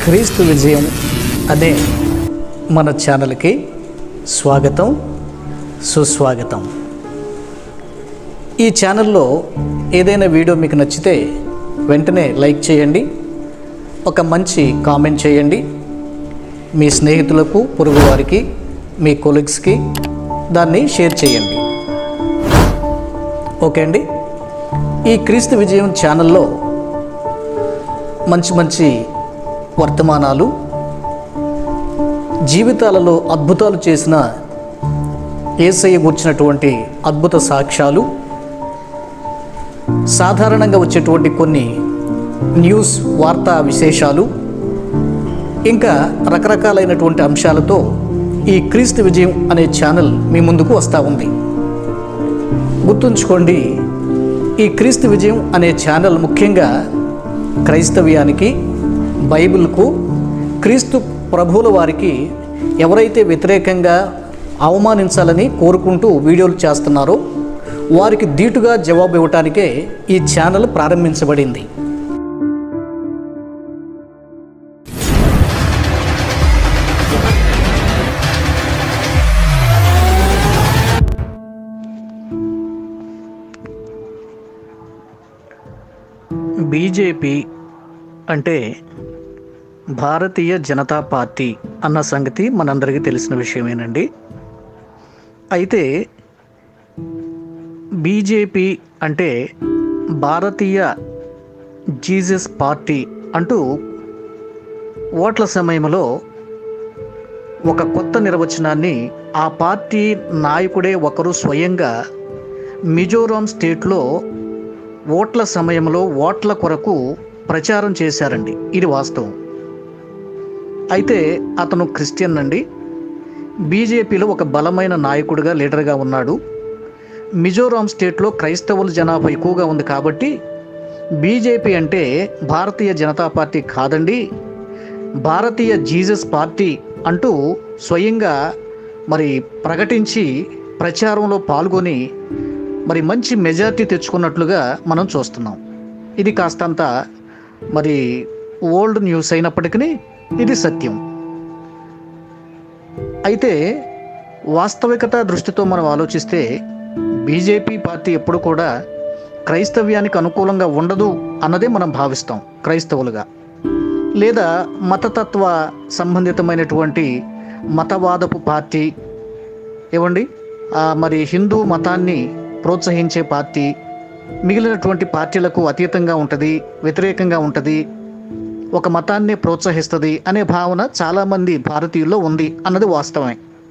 క్రీస్తు విజయం అనే మన ఛానల్కి స్వాగతం, సుస్వాగతం. ఈ ఛానల్లో ఏదైనా వీడియో మీకు నచ్చితే వెంటనే లైక్ చేయండి, ఒక మంచి కామెంట్ చేయండి, మీ స్నేహితులకు, పొరుగువారికి, మీ కొలీగ్స్కి దాన్ని షేర్ చేయండి. ఓకే అండి. ఈ క్రీస్తు విజయం ఛానల్లో మంచి మంచి వర్తమానాలు, జీవితాలలో అద్భుతాలు చేసిన యేసయ్య గుర్చినటువంటి అద్భుత సాక్ష్యాలు, సాధారణంగా వచ్చేటువంటి కొన్ని న్యూస్ వార్తా విశేషాలు, ఇంకా రకరకాలైనటువంటి అంశాలతో ఈ క్రీస్తు విజయం అనే ఛానల్ మీ ముందుకు వస్తూ ఉంది. గుర్తుంచుకోండి, ఈ క్రీస్తు విజయం అనే ఛానల్ ముఖ్యంగా క్రైస్తవ్యానికి, బైబిల్కు, క్రీస్తు ప్రభువుల వారికి ఎవరైతే వ్యతిరేకంగా అవమానించాలని కోరుకుంటూ వీడియోలు చేస్తున్నారో వారికి ధీటుగా జవాబు ఇవ్వటానికే ఈ ఛానల్ ప్రారంభించబడింది. బీజేపీ అంటే భారతీయ జనతా పార్టీ అన్న సంగతి మనందరికీ తెలిసిన విషయమేనండి. అయితే బీజేపీ అంటే భారతీయ జీసస్ పార్టీ అంటూ ఓట్ల సమయంలో ఒక కొత్త నిర్వచనాన్ని ఆ పార్టీ నాయకుడే ఒకరు స్వయంగా మిజోరాం స్టేట్లో ఓట్ల సమయంలో ఓట్ల కొరకు ప్రచారం చేశారండి. ఇది వాస్తవం. అయితే అతను క్రిస్టియన్ అండి. బీజేపీలో ఒక బలమైన నాయకుడిగా, లీడర్గా ఉన్నాడు. మిజోరాం స్టేట్లో క్రైస్తవుల జనాభా ఎక్కువగా ఉంది కాబట్టి బీజేపీ అంటే భారతీయ జనతా పార్టీ కాదండి, భారతీయ జీసస్ పార్టీ అంటూ స్వయంగా మరి ప్రకటించి ప్రచారంలో పాల్గొని మరి మంచి మెజారిటీ తెచ్చుకున్నట్లుగా మనం చూస్తున్నాం. ఇది కాస్తంత మరి ఓల్డ్ న్యూస్ అయినప్పటికీ ఇది సత్యం. అయితే వాస్తవికత దృష్టితో మనం ఆలోచిస్తే బీజేపీ పార్టీ ఎప్పుడు కూడా క్రైస్తవ్యానికి అనుకూలంగా ఉండదు అన్నదే మనం భావిస్తాం క్రైస్తవులుగా. లేదా మతతత్వ సంబంధితమైనటువంటి మతవాదపు పార్టీ ఏమండి, మరి హిందూ మతాన్ని ప్రోత్సహించే పార్టీ, మిగిలినటువంటి పార్టీలకు అతీతంగా ఉంటుంది, వ్యతిరేకంగా ఉంటుంది, ఒక మతాన్నే ప్రోత్సహిస్తుంది అనే భావన చాలామంది భారతీయుల్లో ఉంది అన్నది వాస్తవమే.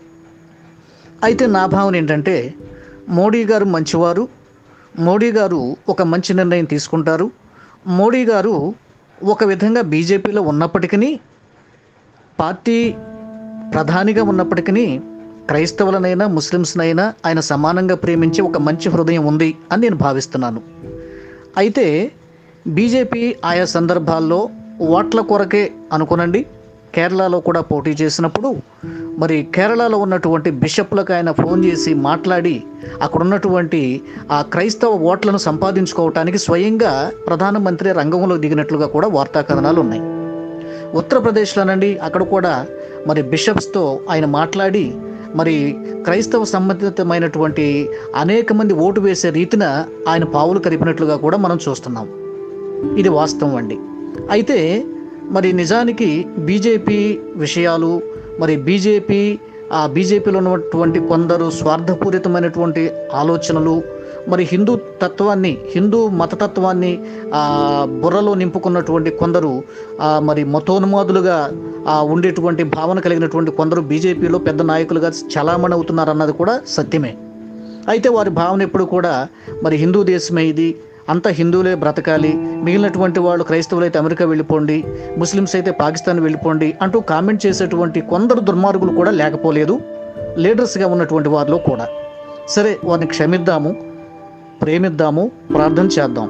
అయితే నా భావన ఏంటంటే, మోడీ గారు మంచివారు, మోడీ గారు ఒక మంచి నిర్ణయం తీసుకుంటారు. మోడీ గారు ఒక విధంగా బీజేపీలో ఉన్నప్పటికీ, పార్టీ ప్రధానిగా ఉన్నప్పటికీ క్రైస్తవులనైనా ముస్లిమ్స్నైనా ఆయన సమానంగా ప్రేమించే ఒక మంచి హృదయం ఉంది అని నేను భావిస్తున్నాను. అయితే బీజేపీ ఆయా సందర్భాల్లో ఓట్ల కొరకే అనుకోనండి, కేరళలో కూడా పోటీ చేసినప్పుడు మరి కేరళలో ఉన్నటువంటి బిషప్లకు ఆయన ఫోన్ చేసి మాట్లాడి అక్కడ ఉన్నటువంటి ఆ క్రైస్తవ ఓట్లను సంపాదించుకోవటానికి స్వయంగా ప్రధానమంత్రి రంగంలో దిగినట్లుగా కూడా వార్తా కథనాలు ఉన్నాయి. ఉత్తరప్రదేశ్లోనండి, అక్కడ కూడా మరి బిషప్స్తో ఆయన మాట్లాడి మరి క్రైస్తవ సంబంధితమైనటువంటి అనేక మంది ఓటు వేసే రీతిన ఆయన పావులు కరిపినట్లుగా కూడా మనం చూస్తున్నాం. ఇది వాస్తవం అండి. అయితే మరి నిజానికి బీజేపీ విషయాలు, మరి బీజేపీలో ఉన్నటువంటి కొందరు స్వార్థపూరితమైనటువంటి ఆలోచనలు, మరి హిందూ తత్వాన్ని, హిందూ మతతత్వాన్ని బుర్రలో నింపుకున్నటువంటి కొందరు మరి మతోన్మాదులుగా ఉండేటువంటి భావన కలిగినటువంటి కొందరు బీజేపీలో పెద్ద నాయకులుగా చలామణి అవుతున్నారన్నది కూడా సత్యమే. అయితే వారి భావన ఎప్పుడు కూడా మరి హిందూ దేశమే ఇది, అంతా హిందువులే బ్రతకాలి, మిగిలినటువంటి వాళ్ళు క్రైస్తవులైతే అమెరికా వెళ్ళిపోండి, ముస్లిమ్స్ అయితే పాకిస్తాన్ వెళ్ళిపోండి అంటూ కామెంట్ చేసేటువంటి కొందరు దుర్మార్గులు కూడా లేకపోలేదు లీడర్స్గా ఉన్నటువంటి వారిలో కూడా. సరే, వారిని క్షమిద్దాము, ప్రేమిద్దాము, ప్రార్థన చేద్దాం.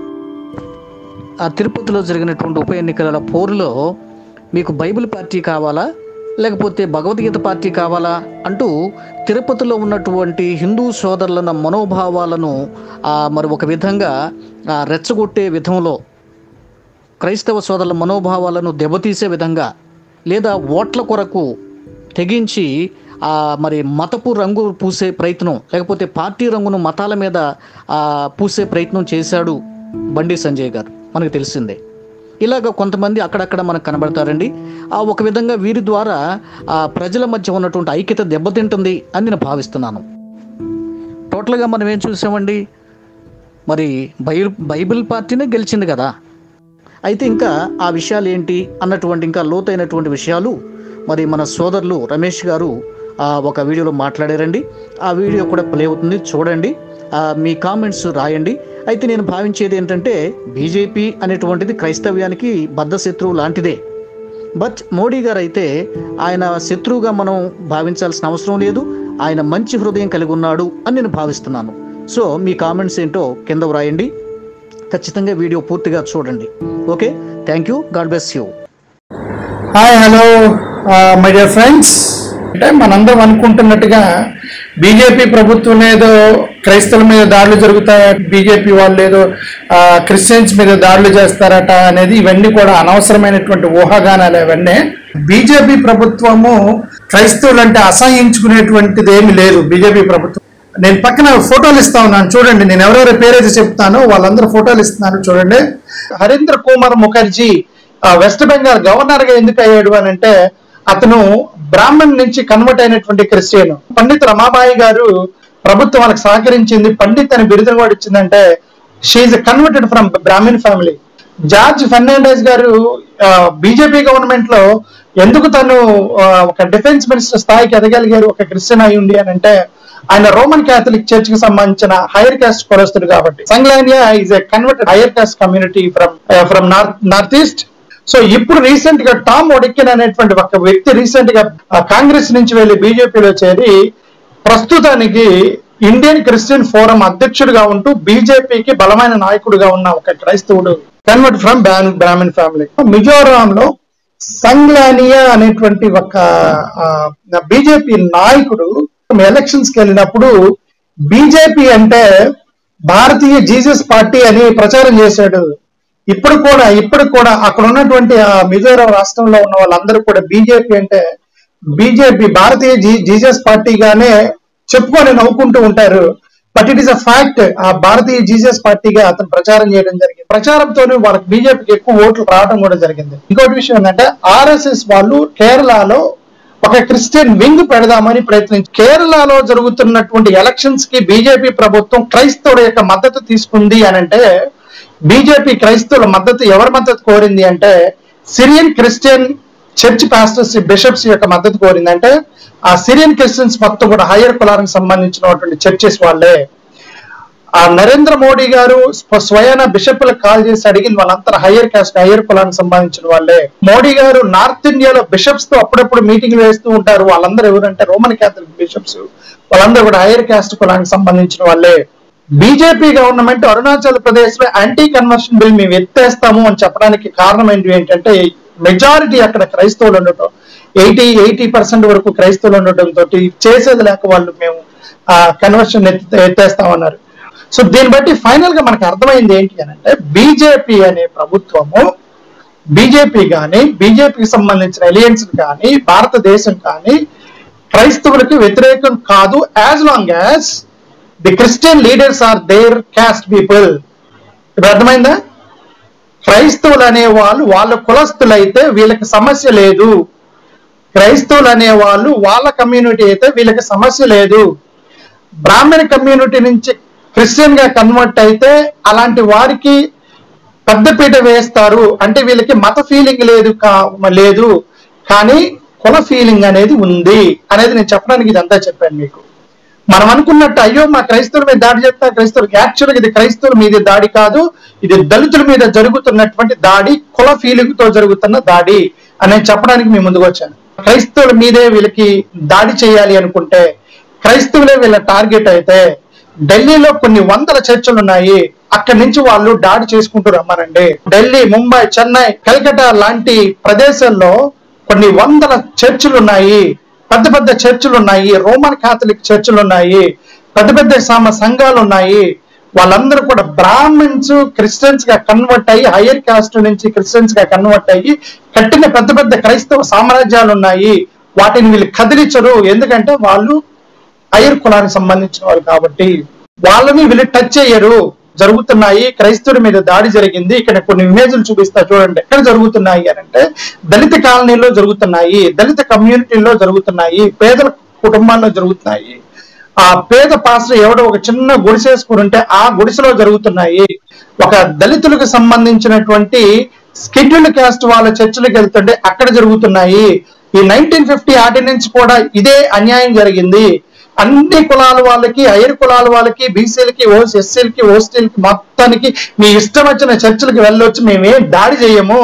ఆ తిరుపతిలో జరిగినటువంటి ఉప ఎన్నికల పోరులో మీకు బైబిల్ పార్టీ కావాలా లేకపోతే భగవద్గీత పార్టీ కావాలా అంటూ తిరుపతిలో ఉన్నటువంటి హిందూ సోదరుల మనోభావాలను మరి ఒక విధంగా రెచ్చగొట్టే విధంలో, క్రైస్తవ సోదరుల మనోభావాలను దెబ్బతీసే విధంగా లేదా ఓట్ల కొరకు తెగించి మరి మతపు రంగు పూసే ప్రయత్నం, లేకపోతే పార్టీ రంగును మతాల మీద పూసే ప్రయత్నం చేశాడు బండి సంజయ్ గారు, మనకు తెలిసిందే. ఇలాగ కొంతమంది అక్కడక్కడ మనకు కనబడతారండి. ఒక విధంగా వీరి ద్వారా ప్రజల మధ్య ఉన్నటువంటి ఐక్యత దెబ్బతింటుంది అని నేను భావిస్తున్నాను. టోటల్గా మనం ఏం చూసామండి, మరి బైబిల్ పార్టీనే గెలిచింది కదా. అయితే ఇంకా ఆ విషయాలు ఏంటి అన్నటువంటి ఇంకా లోతైనటువంటి విషయాలు మరి మన సోదరులు రమేష్ గారు ఒక వీడియోలో మాట్లాడారండి. ఆ వీడియో కూడా ప్లే అవుతుంది, చూడండి, మీ కామెంట్స్ రాయండి. అయితే నేను భావించేది ఏంటంటే, బీజేపీ అనేటువంటిది క్రైస్తవ్యానికి బద్ధ శత్రువు లాంటిదే. బట్ మోడీ గారు అయితే ఆయన శత్రువుగా మనం భావించాల్సిన అవసరం లేదు. ఆయన మంచి హృదయం కలిగి ఉన్నాడు అని నేను భావిస్తున్నాను. సో మీ కామెంట్స్ ఏంటో కింద వ్రాయండి. ఖచ్చితంగా వీడియో పూర్తిగా చూడండి. Okay, thank you, god bless you. Hi, hello my dear friends. అంటే మనందరం అనుకుంటున్నట్టుగా బీజేపీ ప్రభుత్వం ఏదో క్రైస్తవుల మీద దాడులు జరుగుతాయట, బీజేపీ వాళ్ళు ఏదో క్రిస్టియన్స్ మీద దాడులు చేస్తారట అనేది ఇవన్నీ కూడా అనవసరమైనటువంటి ఊహాగానాలు. అవన్నీ బీజేపీ ప్రభుత్వము క్రైస్తవులంటే అసహించుకునేటువంటిది ఏమి లేదు. బీజేపీ ప్రభుత్వం, నేను పక్కన ఫోటోలు ఇస్తా ఉన్నాను చూడండి. నేను ఎవరెవరి పేరైతే చెప్తానో వాళ్ళందరూ ఫోటోలు ఇస్తున్నాను చూడండి. హరీంద్ర కుమార్ ముఖర్జీ వెస్ట్ బెంగాల్ గవర్నర్ గా ఎందుకు అయ్యాడు అని అంటే, అతను బ్రాహ్మణ్ నుంచి కన్వర్ట్ అయినటువంటి క్రిస్టియన్. పండిత్ రమాబాయి గారు ప్రభుత్వం వాళ్ళకి సహకరించింది, పండిత్ అని బిరుదును కూడా ఇచ్చిందంటే she converted from Brahmin family. George Fernandes గారు బీజేపీ గవర్నమెంట్ లో ఎందుకు తను ఒక డిఫెన్స్ మినిస్టర్ స్థాయికి ఎదగలిగారు ఒక క్రిస్టియన్ అయి ఉండి అని అంటే, ఆయన రోమన్ క్యాథలిక్ చర్చ్ కి సంబంధించిన హైయర్ కాస్ట్ కులస్తుడు కాబట్టి. Sanglania is a converted higher caste community from north east. So ఇప్పుడు రీసెంట్ గా టామ్ ఒడికిన్ అనేటువంటి ఒక వ్యక్తి రీసెంట్ గా కాంగ్రెస్ నుంచి వెళ్లి బీజేపీలో చేరి ప్రస్తుతానికి ఇండియన్ క్రిస్టియన్ ఫోరం అధ్యక్షుడిగా ఉంటూ బీజేపీకి బలమైన నాయకుడిగా ఉన్న ఒక క్రైస్తవుడు, కన్వర్ట్ ఫ్రమ్ బ్రాహ్మణ్ ఫ్యామిలీ. మిజోరాంలో సంగ్లానియా అనేటువంటి ఒక బీజేపీ నాయకుడు ఎలక్షన్స్ కి వెళ్ళినప్పుడు బీజేపీ అంటే భారతీయ జీసస్ పార్టీ అని ప్రచారం చేశాడు. ఇప్పుడు కూడా అక్కడ ఉన్నటువంటి మిజోరాం రాష్ట్రంలో ఉన్న వాళ్ళందరూ కూడా బీజేపీ అంటే బీజేపీ భారతీయ జీసస్ పార్టీగానే చెప్పుకొని నవ్వుకుంటూ ఉంటారు. But it is a fact. ఆ భారతీయ జీసస్ పార్టీగా అతను ప్రచారం చేయడం జరిగింది. ప్రచారంతోనే వాళ్ళకి బీజేపీకి ఎక్కువ ఓట్లు రావడం కూడా జరిగింది. ఇంకోటి విషయం ఏంటంటే, ఆర్ఎస్ఎస్ వాళ్ళు కేరళలో ఒక క్రిస్టియన్ వింగ్ పెడదామని ప్రయత్నించి, కేరళలో జరుగుతున్నటువంటి ఎలక్షన్స్ కి బీజేపీ ప్రభుత్వం క్రైస్తవుల యొక్క మద్దతు తీసుకుంది అని అంటే, బీజేపీ క్రైస్తవుల మద్దతు ఎవరి మద్దతు కోరింది అంటే, Syrian Christian church pastors bishops యొక్క మద్దతు కోరింది. అంటే ఆ సిరియన్ క్రిస్టియన్స్ మొత్తం కూడా హయ్యర్ కులానికి సంబంధించినటువంటి చర్చెస్ వాళ్ళే. ఆ నరేంద్ర మోడీ గారు స్వయాన బిషప్లకు కాల్ చేసి అడిగింది వాళ్ళంతా హయ్యర్ కాస్ట్ హయ్యర్ కులానికి సంబంధించిన వాళ్ళే. మోడీ గారు నార్త్ ఇండియాలో బిషప్స్ తో అప్పుడప్పుడు మీటింగ్లు వేస్తూ ఉంటారు. వాళ్ళందరూ ఎవరంటే రోమన్ క్యాథలిక్ బిషప్స్, వాళ్ళందరూ కూడా హయ్యర్ కాస్ట్ కులానికి సంబంధించిన వాళ్ళే. బీజేపీ గవర్నమెంట్ అరుణాచల్ ప్రదేశ్ లో యాంటీ కన్వర్షన్ బిల్ మేము ఎత్తేస్తాము అని చెప్పడానికి కారణం ఏంటంటే, మెజారిటీ అక్కడ క్రైస్తవులు ఉండటం, 80% వరకు క్రైస్తవులు ఉండటం తోటి చేసేది లేక వాళ్ళు మేము కన్వర్షన్ ఎత్తేస్తామన్నారు. సో దీన్ని బట్టి ఫైనల్ గా మనకు అర్థమైంది ఏంటి అని అంటే, బీజేపీ అనే ప్రభుత్వము, బీజేపీ కానీ బీజేపీకి సంబంధించిన ఎలియన్స్ కానీ భారతదేశం కానీ క్రైస్తవులకి వ్యతిరేకం కాదు, as long as the Christian leaders are their caste people. ఇప్పుడు అర్థమైందా? క్రైస్తవులు అనేవాళ్ళు వాళ్ళ కులస్తులైతే వీళ్ళకి సమస్య లేదు, క్రైస్తవులు అనేవాళ్ళు వాళ్ళ కమ్యూనిటీ అయితే వీళ్ళకి సమస్య లేదు. బ్రాహ్మణ కమ్యూనిటీ నుంచి క్రిస్టియన్ గా కన్వర్ట్ అయితే అలాంటి వారికి పెద్దపీట వేస్తారు. అంటే వీళ్ళకి మత ఫీలింగ్ లేదు కానీ కుల ఫీలింగ్ అనేది ఉంది అనేది నేను చెప్పడానికి ఇదంతా చెప్పాను మీకు. మనం అనుకున్నట్టు అయ్యో మా క్రైస్తవుల మీద దాడి చేస్తా, క్రైస్తవులకి యాక్చువల్గా ఇది క్రైస్తవుల మీద దాడి కాదు, ఇది దళితుల మీద జరుగుతున్నటువంటి దాడి, కుల ఫీలింగ్ తో జరుగుతున్న దాడి అని చెప్పడానికి మీ ముందుకు వచ్చాను. క్రైస్తవుల మీదే వీళ్ళకి దాడి చేయాలి అనుకుంటే, క్రైస్తవులే వీళ్ళ టార్గెట్ అయితే, ఢిల్లీలో కొన్ని వందల చర్చలు ఉన్నాయి, అక్కడి నుంచి వాళ్ళు దాడి చేసుకుంటూ రమ్మనండి. ఢిల్లీ, ముంబై, చెన్నై, కల్కటా లాంటి ప్రదేశాల్లో కొన్ని వందల చర్చిలు ఉన్నాయి, పెద్ద పెద్ద చర్చిలు ఉన్నాయి, రోమన్ కాథలిక్ చర్చిలు ఉన్నాయి, పెద్ద పెద్ద సంఘాలు ఉన్నాయి. వాళ్ళందరూ కూడా బ్రాహ్మిన్స్ క్రిస్టియన్స్ గా కన్వర్ట్ అయ్యి, హయ్యర్ కాస్ట్ నుంచి క్రిస్టియన్స్ గా కన్వర్ట్ అయ్యి కట్టిన పెద్ద పెద్ద క్రైస్తవ సామ్రాజ్యాలు ఉన్నాయి. వాటిని వీళ్ళు కదిలించరు, ఎందుకంటే వాళ్ళు హయ్యర్ కులానికి సంబంధించిన వాళ్ళు కాబట్టి. వాళ్ళని వీళ్ళు టచ్ చేయరు. జరుగుతున్నాయి, క్రైస్తవుడి మీద దాడి జరిగింది. ఇక్కడ కొన్ని ఇమేజ్లు చూపిస్తా చూడండి. ఎక్కడ జరుగుతున్నాయి అని అంటే దళిత కాలనీలో జరుగుతున్నాయి, దళిత కమ్యూనిటీల్లో జరుగుతున్నాయి, పేదల కుటుంబాల్లో జరుగుతున్నాయి. ఆ పేద పాస్టర్ ఎవడో ఒక చిన్న గుడిసేసుకుని ఉంటే ఆ గుడిసెలో జరుగుతున్నాయి. ఒక దళితులకు సంబంధించినటువంటి స్కెడ్యూల్డ్ క్యాస్ట్ వాళ్ళ చర్చిలకు వెళ్తుంటే అక్కడ జరుగుతున్నాయి. ఈ 1950 ఆర్డినెన్స్ కూడా ఇదే అన్యాయం జరిగింది. అన్ని కులాల వాళ్ళకి, హైయర్ కులాల వాళ్ళకి, బీసీలకి, ఎస్సీలకి, ఓసీలకి మొత్తానికి మీ ఇష్టం వచ్చిన చర్చిలకు వెళ్ళొచ్చు, మేమేం దాడి చేయము.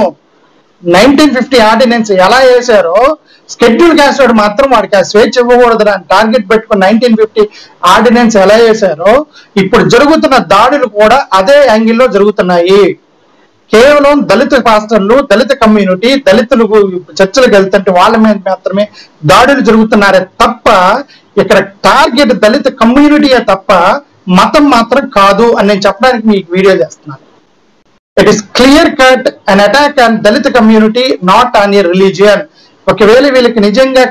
1950 ఆర్డినెన్స్ ఎలా వేశారో షెడ్యూల్ క్యాస్ట్ వాడు మాత్రం వాడికి ఆ స్వేచ్ఛ ఇవ్వకూడదు అని టార్గెట్ పెట్టుకుని 1950 ఆర్డినెన్స్ ఎలా వేశారో ఇప్పుడు జరుగుతున్న దాడులు కూడా అదే యాంగిల్లో జరుగుతున్నాయి. కేవలం దళిత పాస్టర్లు, దళిత కమ్యూనిటీ, దళితులు చర్చలకు వెళ్తుంటే వాళ్ళ మీద మాత్రమే దాడులు జరుగుతున్నారే తప్ప ఇక్కడ టార్గెట్ దళిత కమ్యూనిటీయే తప్ప మతం మాత్రం కాదు అని నేను చెప్పడానికి మీకు వీడియో చేస్తున్నాను. It is clear cut an attack on Dalit community, not on a religion. ఒకవేళ వీళ్ళకి నిజంగా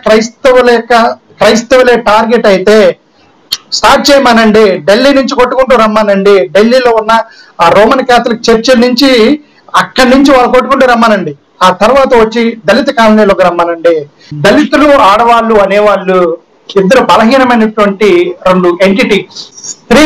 క్రైస్తవులే టార్గెట్ అయితే స్టార్ట్ చేయమనండి, ఢిల్లీ నుంచి కొట్టుకుంటూ రమ్మనండి. ఢిల్లీలో ఉన్న ఆ రోమన్ క్యాథలిక్ చర్చ్ నుంచి అక్కడి నుంచి వాళ్ళు కొట్టుకుంటూ రమ్మనండి. ఆ తర్వాత వచ్చి దళిత కాలనీలోకి రమ్మనండి. దళితులు, ఆడవాళ్ళు అనేవాళ్ళు ఇద్దరు బలహీనమైనటువంటి రెండు ఎంటిటీ. స్త్రీ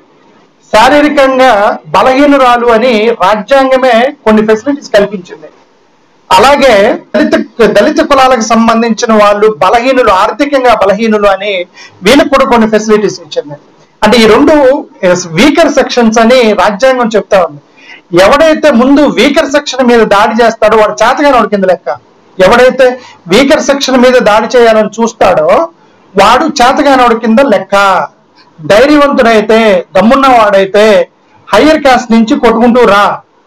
శారీరకంగా బలహీనురాలు అని రాజ్యాంగమే కొన్ని ఫెసిలిటీస్ కల్పించింది. అలాగే దళిత కులాలకు సంబంధించిన వాళ్ళు బలహీనులు, ఆర్థికంగా బలహీనులు అని వీళ్ళకి కూడా కొన్ని ఫెసిలిటీస్ ఇచ్చింది. అంటే ఈ రెండు వీకర్ సెక్షన్స్ అని రాజ్యాంగం చెప్తా ఉంది. ఎవడైతే ముందు వీకర్ సెక్షన్ మీద దాడి చేస్తాడో వాడు చేతగానోడి కింద లెక్క. ఎవడైతే వీకర్ సెక్షన్ మీద దాడి చేయాలని చూస్తాడో వాడు చేతగానోడి కింద లెక్క. ధైర్యవంతుడైతే, దమ్మున్న వాడైతే హయ్యర్ క్యాస్ట్ నుంచి కొట్టుకుంటూ రా.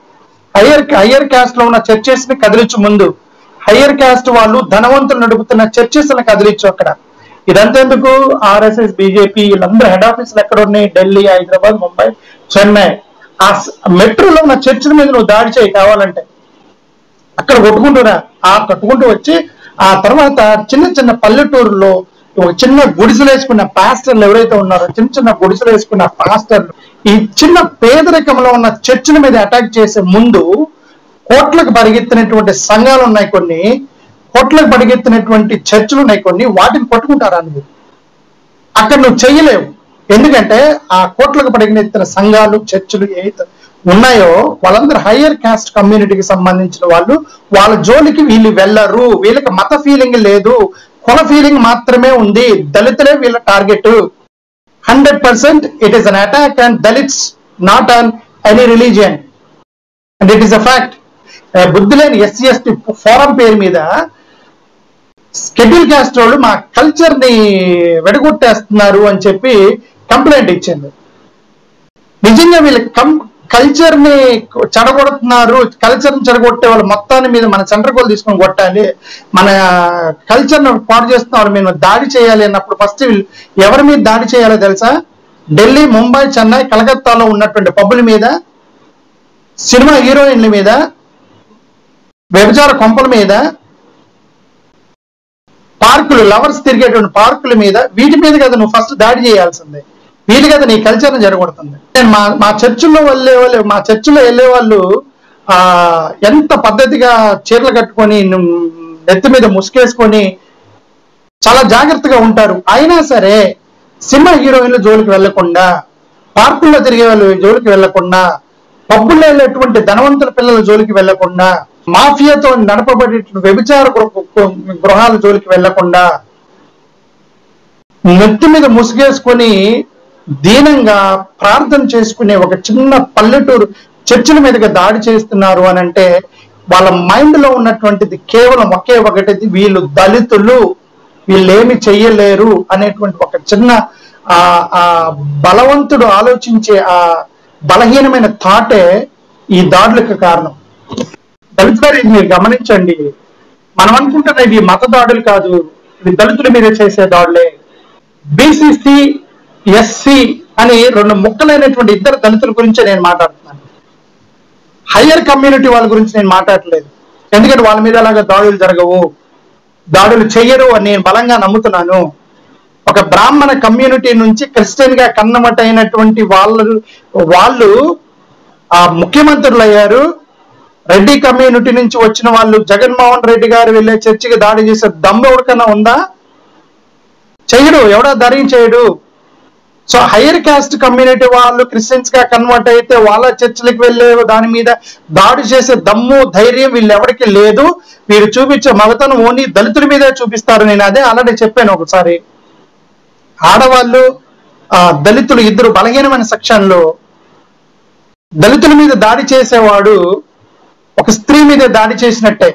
హయ్యర్ క్యాస్ట్ లో ఉన్న చర్చెస్ ని కదిలించు. ముందు హయ్యర్ క్యాస్ట్ వాళ్ళు ధనవంతులు నడుపుతున్న చర్చెస్ ని కదిలించు. అక్కడ ఇదంతేందుకు, ఆర్ఎస్ఎస్, బీజేపీ వీళ్ళందరూ హెడ్ ఆఫీసులు ఎక్కడ ఉన్నాయి? ఢిల్లీ, హైదరాబాద్, ముంబై, చెన్నై. ఆ మెట్రోలో ఉన్న చర్చిల మీద నువ్వు దాడి చేయి కావాలంటే, అక్కడ కొట్టుకుంటురా. ఆ కట్టుకుంటూ వచ్చి ఆ తర్వాత చిన్న చిన్న పల్లెటూరులో ఒక చిన్న గుడిసెలు వేసుకున్న పాస్టర్లు ఎవరైతే ఉన్నారో, చిన్న చిన్న గుడిసెలు వేసుకున్న పాస్టర్లు ఈ చిన్న పేదరికంలో ఉన్న చర్చిల మీద అటాక్ చేసే ముందు కోట్లకు పరిగెత్తినటువంటి సంఘాలు ఉన్నాయి, కొన్ని కోట్లకు పరిగెత్తినటువంటి చర్చిలు ఉన్నాయి, కొన్ని వాటిని పట్టుకుంటారా నువ్వు? అక్కడ నువ్వు చెయ్యలేవు. ఎందుకంటే ఆ కోట్లకు పరిగెత్తిన సంఘాలు, చర్చిలు ఏదైతే ఉన్నాయో వాళ్ళందరూ హయ్యర్ కాస్ట్ కమ్యూనిటీకి సంబంధించిన వాళ్ళు. వాళ్ళ జోలికి వీళ్ళు వెళ్ళరు. వీళ్ళకి మత ఫీలింగ్ లేదు, కుల ఫీలింగ్ మాత్రమే ఉంది. దళితులే వీళ్ళ target. 100% it is an attack on Dalits, not on any religion, and it is a fact. బుద్ధి లేని ఎస్సీ ఎస్టీ ఫోరం పేరు మీద షెడ్యూల్ క్యాస్ట్ వాళ్ళు మా కల్చర్ ని వెడగొట్టేస్తున్నారు అని చెప్పి కంప్లైంట్ ఇచ్చింది. నిజంగా వీళ్ళ కల్చర్ ని చెడగొడుతున్నారు. కల్చర్ ని చెడగొట్టే వాళ్ళు మొత్తాన్ని మీద మన సెంటర్ గోల్ తీసుకొని కొట్టాలి, మన కల్చర్ ను పాడు చేస్తున్న వాళ్ళు మేము దాడి చేయాలి అన్నప్పుడు ఫస్ట్ ఎవరి మీద దాడి చేయాలో తెలుసా? ఢిల్లీ, ముంబై, చెన్నై, కలకత్తాలో ఉన్నటువంటి పబ్బుల మీద, సినిమా హీరోయిన్ల మీద, వ్యభిచార కొంపల మీద, పార్కులు, లవర్స్ తిరిగేటువంటి పార్కుల మీద, వీటి మీద కదా నువ్వు ఫస్ట్ దాడి చేయాల్సిందే. వీళ్ళు కదా నీ కల్చర్ని జరగొడుతుంది. మా చర్చిలో వెళ్ళే వాళ్ళు ఎంత పద్ధతిగా చీరలు కట్టుకొని నెత్తి మీద ముసుకేసుకొని చాలా జాగ్రత్తగా ఉంటారు. అయినా సరే సినిమా హీరోయిన్ల జోలికి వెళ్లకుండా, పార్కుల్లో తిరిగే వాళ్ళు జోలికి వెళ్లకుండా, పబ్బుల్లో వెళ్ళేటువంటి ధనవంతుల పిల్లల జోలికి వెళ్లకుండా, మాఫియాతో నడపబడే వ్యభిచార గృహాల జోలికి వెళ్లకుండా, నెత్తి మీద ముసుగేసుకొని దీనంగా ప్రార్థన చేసుకునే ఒక చిన్న పల్లెటూరు చర్చిల మీదుగా దాడి చేస్తున్నారు అని అంటే వాళ్ళ మైండ్ లో ఉన్నటువంటిది కేవలం ఒకే ఒకటిది, వీళ్ళు దళితులు, వీళ్ళేమి చెయ్యలేరు అనేటువంటి ఒక చిన్న ఆ బలవంతుడు ఆలోచించే ఆ బలహీనమైన థాటే ఈ దాడులకు కారణం. దళితులు ఇది మీరు గమనించండి. మనం అనుకుంటున్న ఇవి మత దాడులు కాదు, ఇవి దళితుల మీద చేసే దాడులే. బీసీసీ, ఎస్సీ, అని రెండు ముక్కలైనటువంటి ఇద్దరు దళితుల గురించే నేను మాట్లాడుతున్నాను. హయ్యర్ కమ్యూనిటీ వాళ్ళ గురించి నేను మాట్లాడలేదు, ఎందుకంటే వాళ్ళ మీద అలాగా దాడులు జరగవు, దాడులు చెయ్యరు అని నేను బలంగా నమ్ముతున్నాను. ఒక బ్రాహ్మణ కమ్యూనిటీ నుంచి క్రిస్టియన్ గా కన్వర్ట్ అయినటువంటి వాళ్ళు ముఖ్యమంత్రులు అయ్యారు. రెడ్డి కమ్యూనిటీ నుంచి వచ్చిన వాళ్ళు జగన్మోహన్ రెడ్డి గారు వెళ్ళే చర్చికి దాడి చేసే దమ్ము ఎవరికైనా ఉందా? చెయ్యడు, ఎవడో ధైర్యం చేయడు. సో హైయర్ కాస్ట్ కమ్యూనిటీ వాళ్ళు క్రిస్టియన్స్ గా కన్వర్ట్ అయితే వాళ్ళ చర్చిలకు వెళ్ళే దాని మీద దాడి చేసే దమ్ము ధైర్యం వీళ్ళెవరికి లేదు. వీరు చూపించే మగతనం ఓన్లీ దళితుల మీదే చూపిస్తారు. నేను అదే ఆల్రెడీ చెప్పాను ఒకసారి. ఆడవాళ్ళు దళితులు ఇద్దరు బలహీనమైన సెక్షన్లో దళితుల మీద దాడి చేసేవాడు ఒక స్త్రీ మీద దాడి చేసినట్టే.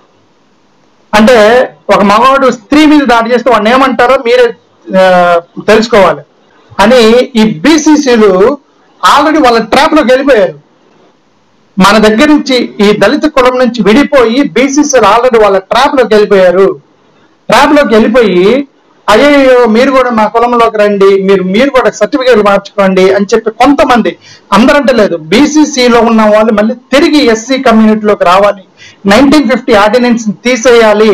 అంటే ఒక మగవాడు స్త్రీ మీద దాడి చేస్తే వాడిని ఏమంటారో మీరే తెలుసుకోవాలి అని ఈ బీసీసీలు ఆల్రెడీ వాళ్ళ ట్రాప్ లోకి వెళ్ళిపోయారు. మన దగ్గర నుంచి ఈ దళిత కులం నుంచి విడిపోయి బీసీసీలు ఆల్రెడీ వాళ్ళ ట్రాప్ లోకి వెళ్ళిపోయారు. ట్రాప్ లోకి వెళ్ళిపోయి అయ్యో మీరు కూడా మా కులంలోకి రండి, మీరు కూడా సర్టిఫికేట్లు మార్చుకోండి అని చెప్పి కొంతమంది, అందరంటే లేదు, బీసీసీలో ఉన్న వాళ్ళు మళ్ళీ తిరిగి ఎస్సీ కమ్యూనిటీలోకి రావాలి, 1950 ఆర్డినెన్స్ తీసేయాలి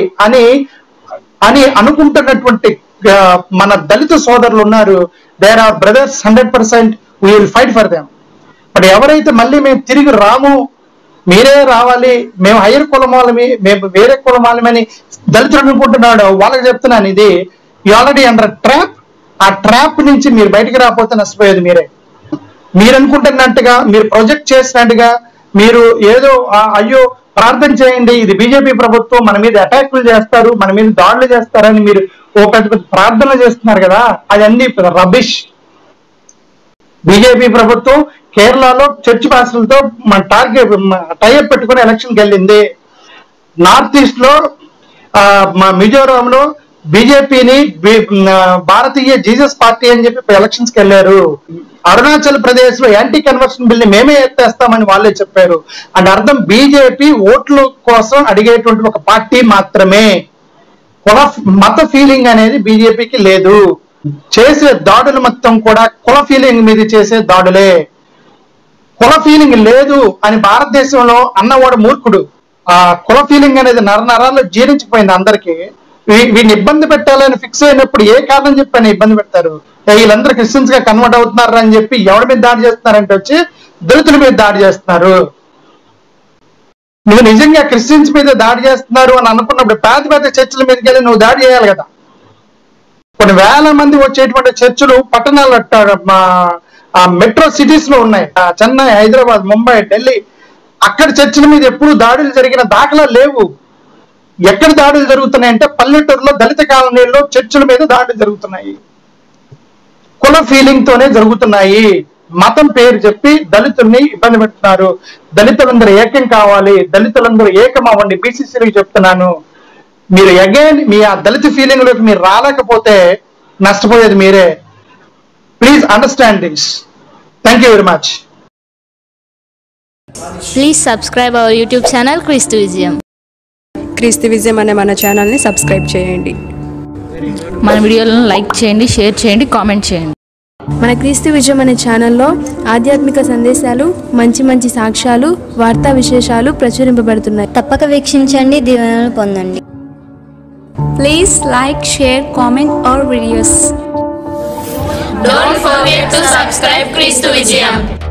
అని అనుకుంటున్నటువంటి మన దళిత సోదరులు ఉన్నారు. There are brothers, 100% we will fight for them. But ఎవరైతే మళ్ళీ మేము తిరిగి రాము, మీరే రావాలి, మేము హైయర్ కులం వాళ్ళమి, మేము వేరే కులం వాళ్ళమని దళితులు అనుకుంటున్నాడు, వాళ్ళకి చెప్తున్నాను ఇది ఆల్రెడీ అండర్ ట్రాప్. ఆ ట్రాప్ నుంచి మీరు బయటికి రాకపోతే నష్టపోయేది మీరే. మీరు అనుకుంటున్నట్టుగా, మీరు ప్రొజెక్ట్ చేసినట్టుగా, మీరు ఏదో అయ్యో ప్రార్థన చేయండి, ఇది బీజేపీ ప్రభుత్వం మన మీద అటాక్లు చేస్తారు, మన మీద దాడులు చేస్తారని మీరు ఓ పెద్ద పెద్ద ప్రార్థనలు చేస్తున్నారు కదా, అదన్నీ రబిష్. బీజేపీ ప్రభుత్వం కేరళలో చర్చ్ పాస్టర్లతో మన టైఅప్ పెట్టుకుని ఎలక్షన్కి వెళ్ళింది. నార్త్ ఈస్ట్ లో మిజోరాంలో బీజేపీని భారతీయ జీసస్ పార్టీ అని చెప్పి ఎలక్షన్స్ కి వెళ్ళారు. అరుణాచల్ ప్రదేశ్ లో యాంటీ కన్వర్షన్ బిల్ ని మేమే ఎత్తేస్తామని వాళ్ళే చెప్పారు. అంటే అర్థం బీజేపీ ఓట్ల కోసం అడిగేటువంటి ఒక పార్టీ మాత్రమే. మత ఫీలింగ్ అనేది బీజేపీకి లేదు. చేసే దాడులు మొత్తం కూడా కుల ఫీలింగ్ మీద చేసే దాడులే. కుల ఫీలింగ్ లేదు అని భారతదేశంలో అన్నవాడు మూర్ఖుడు. ఆ కుల ఫీలింగ్ అనేది నరాల్లో జీర్ణించిపోయింది అందరికీ. వీడిని ఇబ్బంది పెట్టాలని ఫిక్స్ అయినప్పుడు ఏ కారణం చెప్పని ఇబ్బంది పెడతారు. వీళ్ళందరూ క్రిస్టియన్స్ గా కన్వర్ట్ అవుతున్నారు అని చెప్పి ఎవరి మీద దాడి చేస్తున్నారంటే వచ్చి దళితుల మీద దాడి చేస్తున్నారు. నువ్వు నిజంగా క్రిస్టియన్స్ మీద దాడి చేస్తున్నారు అని అనుకున్నప్పుడు పెద్ద పెద్ద చర్చిల మీదకి వెళ్ళి నువ్వు దాడి చేయాలి కదా. కొన్ని వేల మంది వచ్చేటువంటి చర్చిలు పట్టణాలు మెట్రో సిటీస్ లో ఉన్నాయి. చెన్నై, హైదరాబాద్, ముంబై, ఢిల్లీ. అక్కడ చర్చిల మీద ఎప్పుడు దాడులు జరిగిన దాఖలా లేవు. ఎక్కడ దాడులు జరుగుతున్నాయంటే పల్లెటూరులో దళిత కాలనీల్లో చర్చిల మీద దాడులు జరుగుతున్నాయి. కుల ఫీలింగ్ తోనే జరుగుతున్నాయి. మతం పేరు చెప్పి దళితుల్ని ఇబ్బంది పెడుతున్నారు. దళితులందరూ ఏకం కావాలి, దళితులందరూ ఏకం అవ్వండి. బీసీసీలకు చెప్తున్నాను, మీరు అగైన్ మీ ఆ దళిత ఫీలింగ్ లోకి మీరు రాలేకపోతే నష్టపోయేది మీరే. Please understand this. Thank you very much. Please subscribe our YouTube channel క్రీస్తు విజయం. క్రీస్తు విజయం అనే మన ఛానల్ని సబ్స్క్రైబ్ చేయండి. మన వీడియోలను లైక్ చేయండి, షేర్ చేయండి, కామెంట్ చేయండి. మన క్రీస్తు విజయం అనే ఛానల్లో ఆధ్యాత్మిక సందేశాలు, మంచి మంచి సాక్ష్యాలు, వార్తా విశేషాలు ప్రచురింపబడుతున్నాయి. తప్పక వీక్షించండి, దీవెనలు పొందండి. Please like, share, comment our videos. Don't forget to subscribe క్రీస్తు విజయం.